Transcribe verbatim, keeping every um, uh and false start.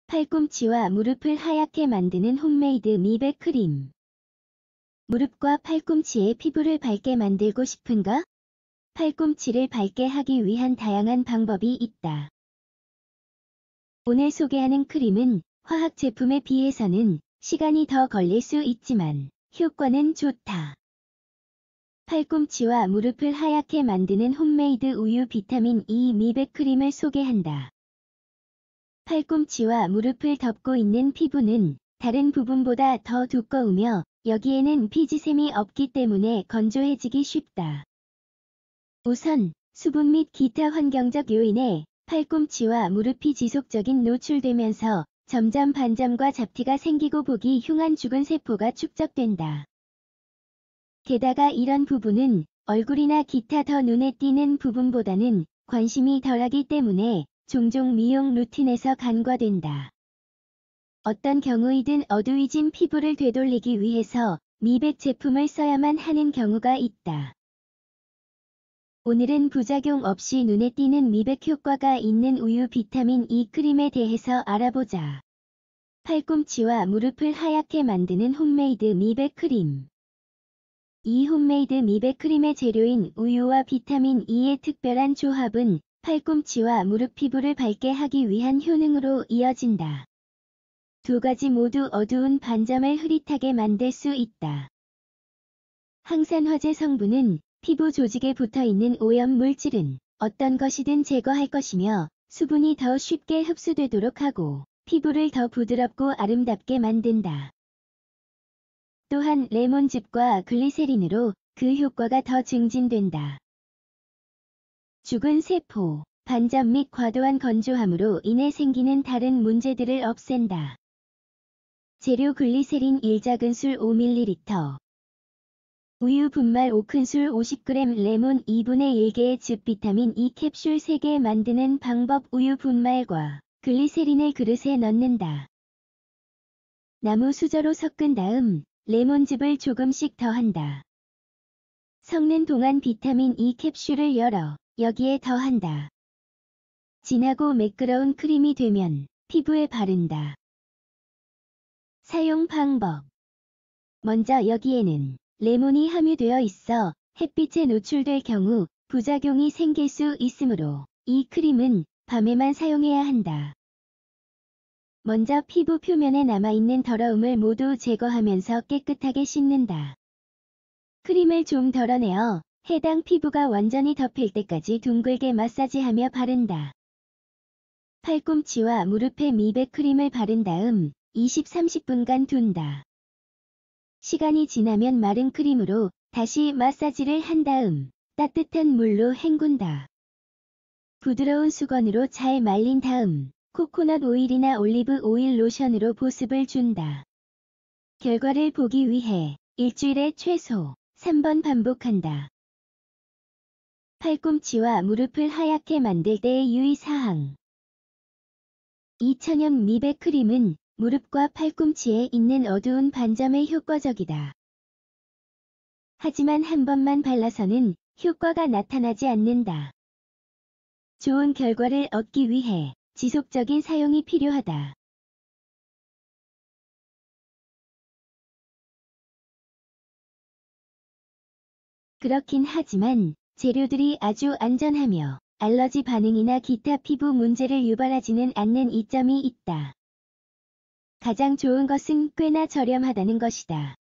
팔꿈치와 무릎을 하얗게 만드는 홈메이드 미백 크림. 무릎과 팔꿈치의 피부를 밝게 만들고 싶은가? 팔꿈치를 밝게 하기 위한 다양한 방법이 있다. 오늘 소개하는 크림은 화학 제품에 비해서는 시간이 더 걸릴 수 있지만 효과는 좋다. 팔꿈치와 무릎을 하얗게 만드는 홈메이드 우유 비타민 이 미백 크림을 소개한다. 팔꿈치와 무릎을 덮고 있는 피부는 다른 부분보다 더 두꺼우며 여기에는 피지샘이 없기 때문에 건조해지기 쉽다. 우선 수분 및 기타 환경적 요인에 팔꿈치와 무릎이 지속적인 노출되면서 점점 반점과 잡티가 생기고 보기 흉한 죽은 세포가 축적된다. 게다가 이런 부분은 얼굴이나 기타 더 눈에 띄는 부분보다는 관심이 덜하기 때문에 종종 미용 루틴에서 간과된다. 어떤 경우이든 어두워진 피부를 되돌리기 위해서 미백 제품을 써야만 하는 경우가 있다. 오늘은 부작용 없이 눈에 띄는 미백 효과가 있는 우유 비타민 이 크림에 대해서 알아보자. 팔꿈치와 무릎을 하얗게 만드는 홈메이드 미백 크림. 이 홈메이드 미백 크림의 재료인 우유와 비타민 이의 특별한 조합은 팔꿈치와 무릎 피부를 밝게 하기 위한 효능으로 이어진다. 두 가지 모두 어두운 반점을 흐릿하게 만들 수 있다. 항산화제 성분은 피부 조직에 붙어있는 오염 물질은 어떤 것이든 제거할 것이며 수분이 더 쉽게 흡수되도록 하고 피부를 더 부드럽고 아름답게 만든다. 또한 레몬즙과 글리세린으로 그 효과가 더 증진된다. 죽은 세포, 반점 및 과도한 건조함으로 인해 생기는 다른 문제들을 없앤다. 재료 글리세린 일 작은술 오 밀리리터, 우유 분말 오 큰술 오십 그램, 레몬 이분의 일 개의 즙, 비타민 이 캡슐 세 개 만드는 방법. 우유 분말과 글리세린을 그릇에 넣는다. 나무 수저로 섞은 다음 레몬즙을 조금씩 더한다. 섞는 동안 비타민 이 캡슐을 열어 여기에 더한다. 진하고 매끄러운 크림이 되면 피부에 바른다. 사용 방법. 먼저 여기에는 레몬이 함유되어 있어 햇빛에 노출될 경우 부작용이 생길 수 있으므로 이 크림은 밤에만 사용해야 한다. 먼저 피부 표면에 남아있는 더러움을 모두 제거하면서 깨끗하게 씻는다. 크림을 좀 덜어내어 해당 피부가 완전히 덮일 때까지 둥글게 마사지하며 바른다. 팔꿈치와 무릎에 미백 크림을 바른 다음 이십 삼십 분간 둔다. 시간이 지나면 마른 크림으로 다시 마사지를 한 다음 따뜻한 물로 헹군다. 부드러운 수건으로 잘 말린 다음 코코넛 오일이나 올리브 오일 로션으로 보습을 준다. 결과를 보기 위해 일주일에 최소 삼 번 반복한다. 팔꿈치와 무릎을 하얗게 만들 때의 유의사항. 이 천연 미백 크림은 무릎과 팔꿈치에 있는 어두운 반점에 효과적이다. 하지만 한 번만 발라서는 효과가 나타나지 않는다. 좋은 결과를 얻기 위해 지속적인 사용이 필요하다. 그렇긴 하지만 재료들이 아주 안전하며 알러지 반응이나 기타 피부 문제를 유발하지는 않는 이점이 있다. 가장 좋은 것은 꽤나 저렴하다는 것이다.